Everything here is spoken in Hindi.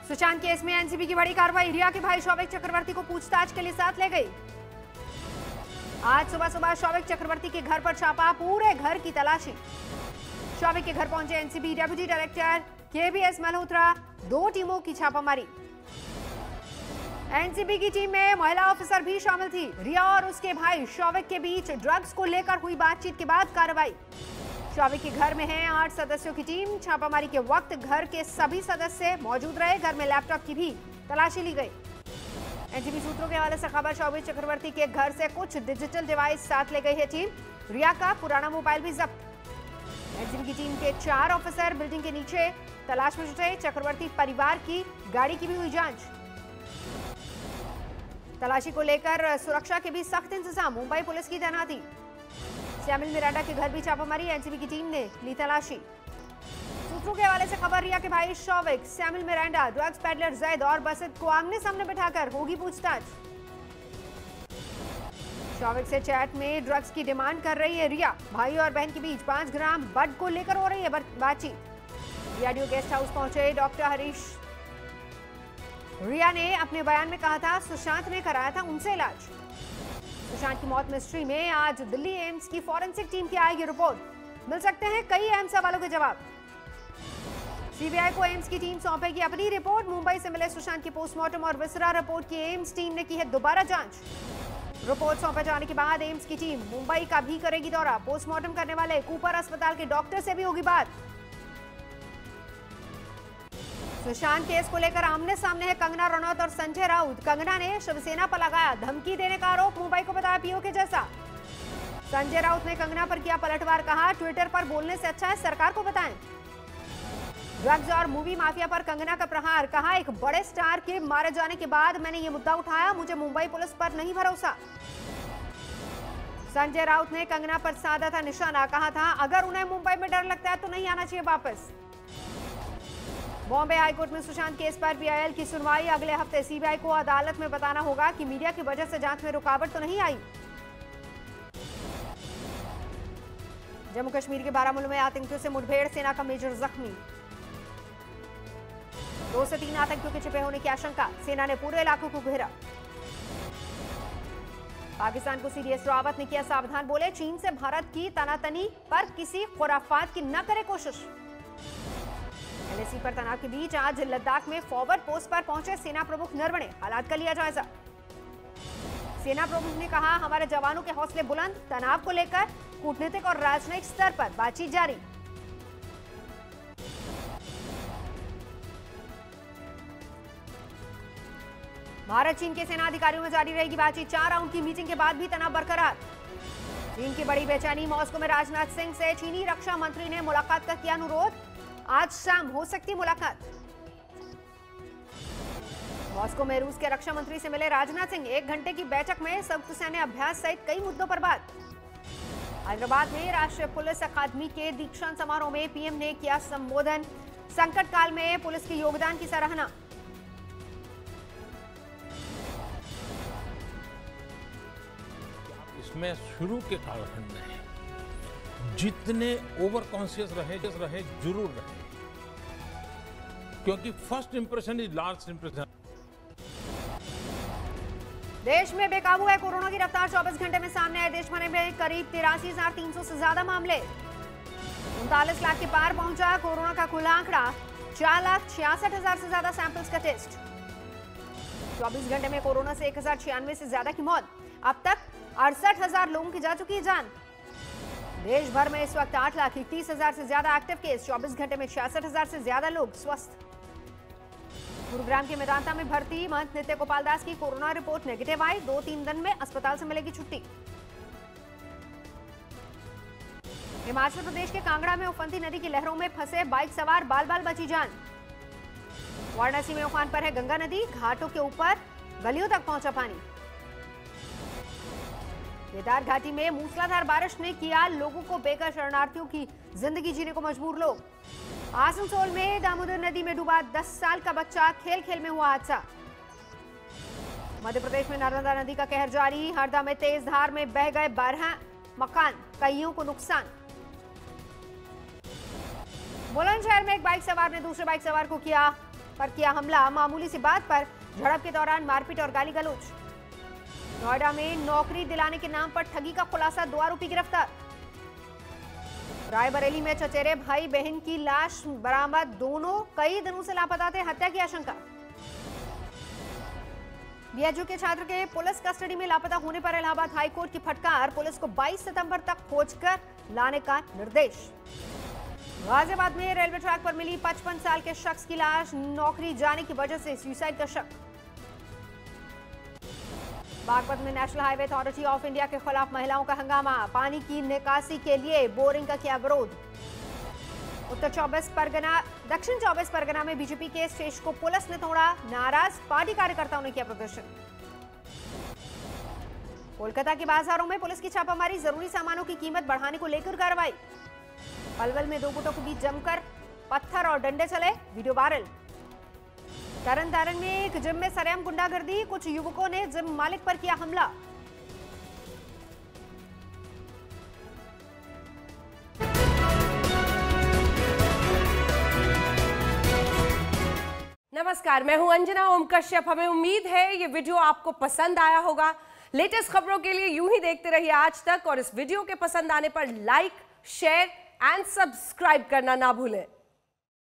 सुशांत केस में एनसीबी की बड़ी कार्रवाई, रिया के भाई शौविक चक्रवर्ती को पूछताछ के लिए साथ ले गई। आज सुबह सुबह शौविक चक्रवर्ती के घर पर छापा, पूरे घर की तलाशी। शौविक के घर पहुंचे NCB deputy director KVS Malhotra, 2 टीमों की छापामारी। एनसीबी की टीम में महिला ऑफिसर भी शामिल थी। रिया और उसके भाई शौविक के बीच ड्रग्स को लेकर हुई बातचीत के बाद कार्रवाई। शौविक के घर में है 8 सदस्यों की टीम। छापामारी के वक्त घर के सभी सदस्य मौजूद रहे। घर में लैपटॉप की भी तलाशी ली गई। एनसीबी सूत्रों के हवाले से खबर, शौविक चक्रवर्ती के घर से कुछ डिजिटल डिवाइस साथ ले गई है टीम। रिया का पुराना मोबाइल भी जब्त। एनसीबी की टीम के 4 ऑफिसर बिल्डिंग के नीचे तलाश में जुटे। चक्रवर्ती परिवार की गाड़ी की भी हुई जांच। तलाशी को लेकर सुरक्षा के भी सख्त इंतजाम, मुंबई पुलिस की तैनाती। सैमुअल मिरांडा के घर भी छापामारी, एनसीबी की टीम ने ली तलाशी। सूत्रों के हवाले से खबर, रिया के भाई Showik, Samuel Miranda, drugs peddler Zaid और बसित को आमने सामने बिठाकर होगी पूछताछ। शौविक से चैट में ड्रग्स की डिमांड कर रही है रिया। भाई और बहन के बीच 5 ग्राम बड को लेकर हो रही है बातचीत। डीआरडीओ गेस्ट हाउस पहुंचे डॉक्टर हरीश। रिया ने अपने बयान में कहा था सुशांत ने कराया था उनसे इलाज। सुशांत की मौत मिस्ट्री में आज दिल्ली एम्स की फॉरेंसिक टीम की आएगी रिपोर्ट। मिल सकते हैं कई अहम सवालों के जवाब। सीबीआई को एम्स की टीम सौंपेगी अपनी रिपोर्ट। मुंबई से मिले सुशांत की पोस्टमार्टम और विसरा रिपोर्ट की एम्स टीम ने की है दोबारा जांच। रिपोर्ट सौंपे जाने के बाद एम्स की टीम मुंबई का भी करेगी दौरा। पोस्टमार्टम करने वाले कूपर अस्पताल के डॉक्टर से भी होगी बात। सुशांत केस को लेकर आमने सामने है कंगना रनौत और संजय राउत। कंगना ने शिवसेना पर लगाया धमकी देने का आरोप, मुंबई को बताया पीओ के जैसा। संजय राउत ने कंगना पर किया पलटवार, कहा ट्विटर पर बोलने से अच्छा है सरकार को बताएं। ड्रग्स और मूवी माफिया पर कंगना का प्रहार, कहा एक बड़े स्टार के मारे जाने के बाद मैंने ये मुद्दा उठाया, मुझे मुंबई पुलिस पर नहीं भरोसा। संजय राउत ने कंगना पर साधा था निशाना, कहा था अगर उन्हें मुंबई में डर लगता है तो नहीं आना चाहिए वापस। बॉम्बे हाईकोर्ट में सुशांत केस पर पीआईएल की सुनवाई अगले हफ्ते। सीबीआई को अदालत में बताना होगा कि मीडिया की वजह से जांच में रुकावट तो नहीं आई। जम्मू कश्मीर के बारामूला में आतंकियों से मुठभेड़, सेना का मेजर जख्मी। 2 से 3 आतंकियों के छिपे होने की आशंका, सेना ने पूरे इलाकों को घेरा। पाकिस्तान को सीडीएस रावत ने किया सावधान, बोले चीन से भारत की तनातनी पर किसी खुराफात की न करे कोशिश। एलएसी पर तनाव के बीच आज लद्दाख में फॉरवर्ड पोस्ट पर पहुंचे सेना प्रमुख नरवणे, हालात का लिया जायजा। सेना प्रमुख ने कहा हमारे जवानों के हौसले बुलंद, तनाव को लेकर कूटनीतिक और राजनयिक स्तर पर बातचीत जारी। भारत चीन के सेना अधिकारियों में जारी रहेगी बातचीत। 4 राउंड की मीटिंग के बाद भी तनाव बरकरार। चीन की बड़ी बेचैनी, मॉस्को में राजनाथ सिंह से चीनी रक्षा मंत्री ने मुलाकात का किया अनुरोध। आज शाम हो सकती मुलाकात। मॉस्को में रूस के रक्षा मंत्री से मिले राजनाथ सिंह। 1 घंटे की बैठक में संयुक्त सैन्य अभ्यास सहित कई मुद्दों पर बात। हैदराबाद में राष्ट्रीय पुलिस अकादमी के दीक्षांत समारोह में पीएम ने किया संबोधन। संकट काल में पुलिस के योगदान की सराहना। इसमें शुरू के कालखंड में जितने ओवर कॉन्शियस रहे जरूर रहे, क्योंकि first impression is last impression. देश में बेकाबू है कोरोना की रफ्तार, 24 घंटे में सामने आए देश भर में करीब 83,300 से ज्यादा मामले। 39 लाख के पार पहुंचा कोरोना का कुल आंकड़ा। 4,66,000 से ज्यादा सैंपल्स का टेस्ट। 24 घंटे में कोरोना से 1,096 से ज्यादा की मौत। अब तक 68,000 लोगों की जा चुकी है जान। देश भर में इस वक्त 8,31,000 से ज्यादा एक्टिव केस। 24 घंटे में 66,000 से ज्यादा लोग स्वस्थ। गुरुग्राम के मेदांता में भर्ती महंत नित्य गोपाल दास की कोरोना रिपोर्ट नेगेटिव आई। 2-3 दिन में अस्पताल से मिलेगी छुट्टी। हिमाचल प्रदेश के कांगड़ा में उफनती नदी की लहरों में फंसे बाइक सवार, बाल बाल बची जान। वाराणसी में उफान पर है गंगा नदी, घाटों के ऊपर गलियों तक पहुंचा पानी। केदार घाटी में मूसलाधार बारिश ने किया लोगों को बेघर, शरणार्थियों की जिंदगी जीने को मजबूर लोग। आसनसोल में दामोदर नदी में डूबा 10 साल का बच्चा, खेल खेल में हुआ हादसा। मध्य प्रदेश में नर्मदा नदी का कहर जारी, हरदा में तेज धार में बह गए 12 मकान, कईयों को नुकसान। बुलंदशहर में एक बाइक सवार ने दूसरे बाइक सवार को किया पर किया हमला, मामूली सी बात पर झड़प के दौरान मारपीट और गाली गलौज। नोएडा में नौकरी दिलाने के नाम पर ठगी का खुलासा, 2 आरोपी गिरफ्तार। रायबरेली में चचेरे भाई बहन की लाश बरामद, दोनों कई दिनों से लापता थे, हत्या की आशंका। बीएचयू के छात्र के पुलिस कस्टडी में लापता होने पर इलाहाबाद हाईकोर्ट की फटकार, पुलिस को 22 सितंबर तक खोजकर लाने का निर्देश। गाजियाबाद में रेलवे ट्रैक पर मिली 55 साल के शख्स की लाश, नौकरी जाने की वजह से सुसाइड का शक। बागपत में national highway authority of India के खिलाफ महिलाओं का हंगामा, पानी की निकासी के लिए बोरिंग का किया विरोध। दक्षिण 24 परगना में बीजेपी के स्टेज को पुलिस ने तोड़ा, नाराज पार्टी कार्यकर्ताओं ने किया प्रदर्शन। कोलकाता के बाजारों में पुलिस की छापामारी, जरूरी सामानों की कीमत बढ़ाने को लेकर कार्रवाई। पलवल में 2 गुटों के बीच जमकर पत्थर और डंडे चले, वीडियो वायरल। तरनतारन में एक जिम में सरेआम गुंडागर्दी, कुछ युवकों ने जिम मालिक पर किया हमला। नमस्कार, मैं हूं अंजना ओम कश्यप। हमें उम्मीद है ये वीडियो आपको पसंद आया होगा। लेटेस्ट खबरों के लिए यूं ही देखते रहिए आज तक, और इस वीडियो के पसंद आने पर लाइक, शेयर एंड सब्सक्राइब करना ना भूलें।